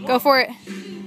Go for it.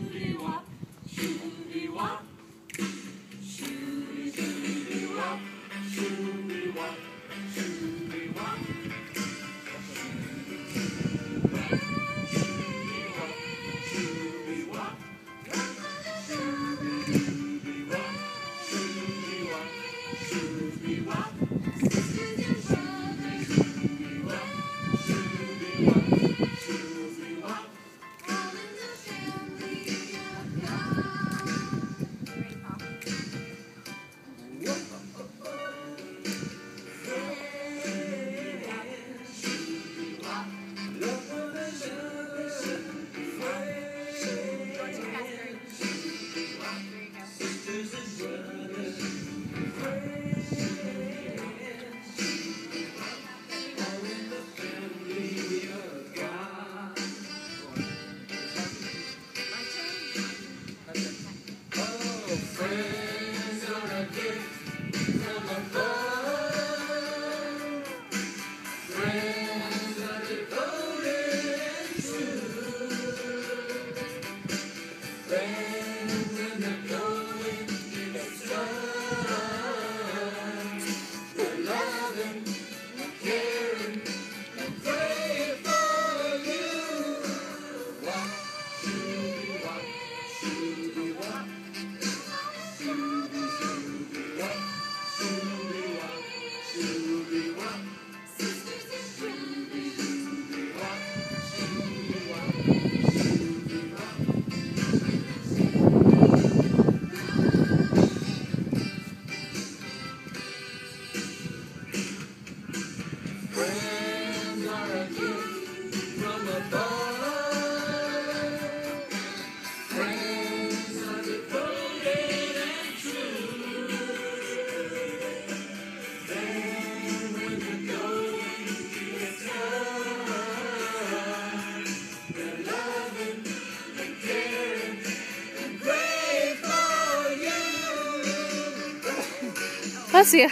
Friends are a gift from above. Friends are devoted and true. Friends when the going gets tough. They're loving, caring, and praying for you. Wop, shoo-be wop, shoo-be wop. Friends are a gift from above. Friends are devoted and true. Then when the going gets tough, they're loving and caring and praying for you. Bless you.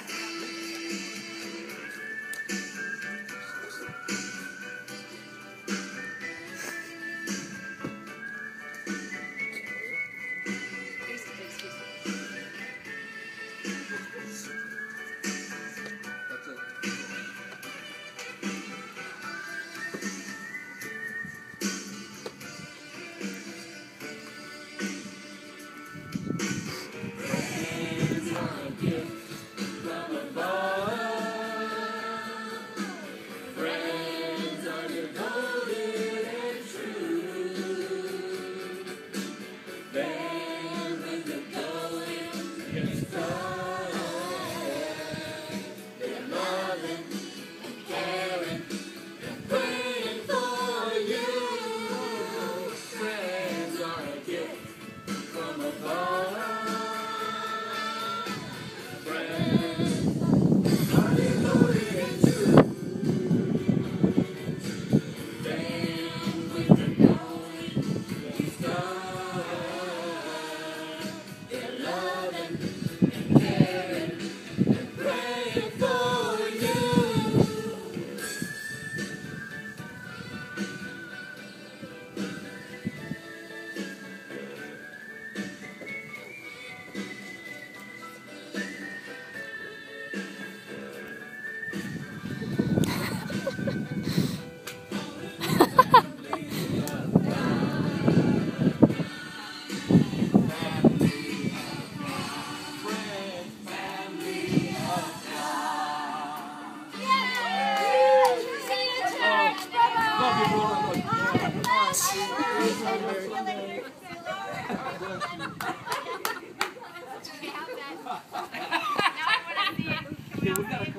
Yeah, we gotta